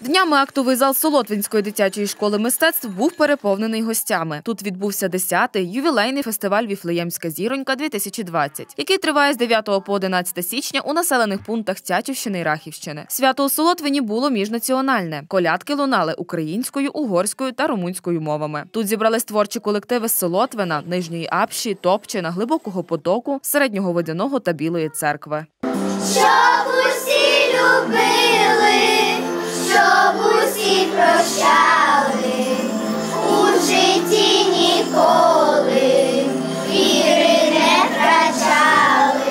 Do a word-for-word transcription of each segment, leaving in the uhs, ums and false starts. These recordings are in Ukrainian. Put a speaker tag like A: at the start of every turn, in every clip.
A: Днями актовий зал Солотвинської дитячої школи мистецтв був переповнений гостями. Тут відбувся десятий ювілейний фестиваль «Віфлеємська зіронька-дві тисячі двадцять», який триває з дев'ятого по одинадцяте січня у населених пунктах Тячівщини і Рахівщини. Свято у Солотвині було міжнаціональне. Колядки лунали українською, угорською та румунською мовами. Тут зібрались творчі колективи з Солотвина, Нижньої Апші, Топчина, Глибокого Потоку, Середнього Водяного та Білої Церкви.
B: Щоб усі любили, щоб усі прощали, у житті ніколи віри не втрачали.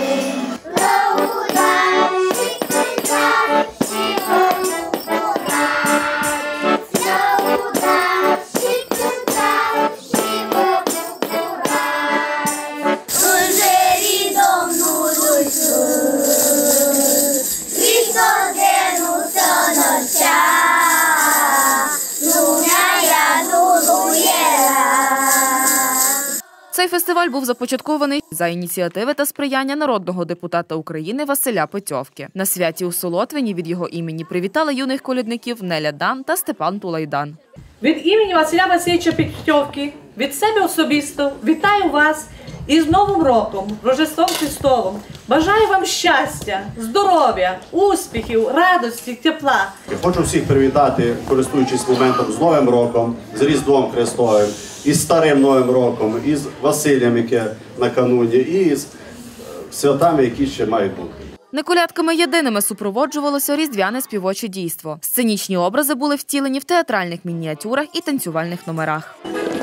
A: Цей фестиваль був започаткований за ініціативи та сприяння народного депутата України Василя Петьовки. На святі у Солотвині від його імені привітали юних колядників Неля Дан та Степан Тулайдан.
C: Від імені Василя Васильовича Петьовки, від себе особисто вітаю вас із Новим роком, Рождеством Христовим. Бажаю вам щастя, здоров'я, успіхів, радості, тепла.
D: Я хочу всіх привітати, користуючись моментом, з Новим роком, з Різдвом Христовим, із Старим Новим роком, із Василем, яке накануні, і з святами, які ще мають бути.
A: Не колядками єдиними супроводжувалося різдвяне співоче дійство. Сценічні образи були втілені в театральних мініатюрах і танцювальних номерах.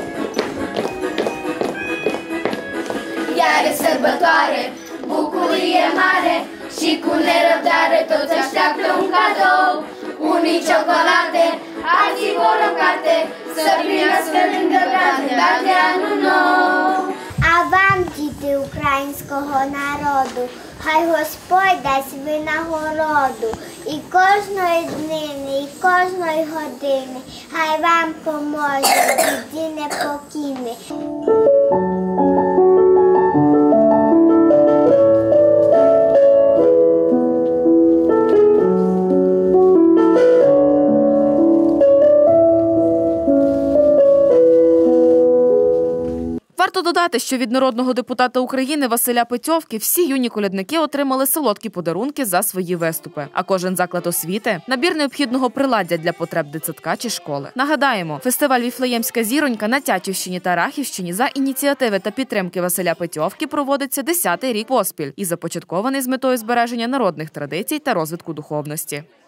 B: Яре сербатаре, bucurie mare și cu nerăbdare toți așteaptă un cadou. Unii ciocolate, alții vor o carte, să primească lângă brațe, dar de anul nou.
E: А вам, діти українського народу, хай Господь дасть винагороду. І кожної днини, і кожної години, хай вам поможе в біді непокійний.
A: Варто додати, що від народного депутата України Василя Петьовки всі юні колядники отримали солодкі подарунки за свої виступи. А кожен заклад освіти – набір необхідного приладдя для потреб дитсадка чи школи. Нагадаємо, фестиваль «Віфлеємська зіронька» на Тячівщині та Рахівщині за ініціативи та підтримки Василя Петьовки проводиться десятий рік поспіль і започаткований з метою збереження народних традицій та розвитку духовності.